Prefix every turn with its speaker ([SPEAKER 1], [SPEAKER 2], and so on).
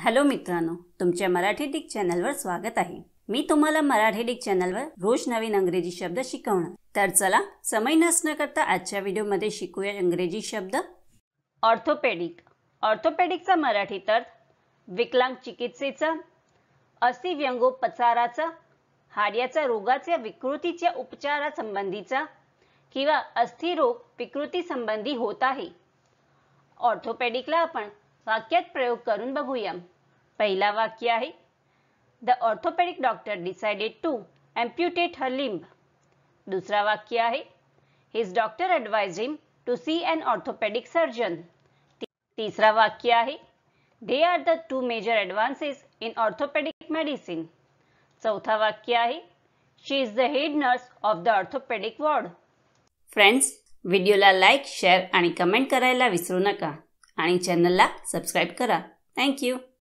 [SPEAKER 1] Hello मित्रांनो, तुमच्या Marathi Dick चॅनलवर स्वागत आहे। मी तुम्हाला मराठी डिक चॅनलवर रोज नवीन इंग्रजी शब्द शिकवणार। तर चला समय नष्ट न करता आजच्या व्हिडिओमध्ये शिकूया इंग्रजी शब्द। ऑर्थोपेडिक। ऑर्थोपेडिकचा मराठी अर्थ विकलांग चिकित्सेचा, अस्थिव्यंगोपचाराचा, हाड्याच्या रोगाच्या विकृतीच्या उपचारासंबंधीचा किंवा अस्थिरोग विकृती संबंधी होत आहे। ऑर्थोपेडिकला आपण वाक्यात प्रयोग करून बघूया। पहिला वाक्य आहे, the orthopedic doctor decided to amputate her limb। दुसरा वाक्य आहे, his doctor advised him to see an orthopedic surgeon। तीसरा वाक्य आहे, they are the two major advances in orthopedic medicine। चौथा वाक्य आहे, she is the head nurse of the orthopedic ward। Friends, व्हिडिओला लाईक, शेअर आणि कमेंट करायला विसरू नका आणि चॅनलला सबस्क्राइब करा। Thank you.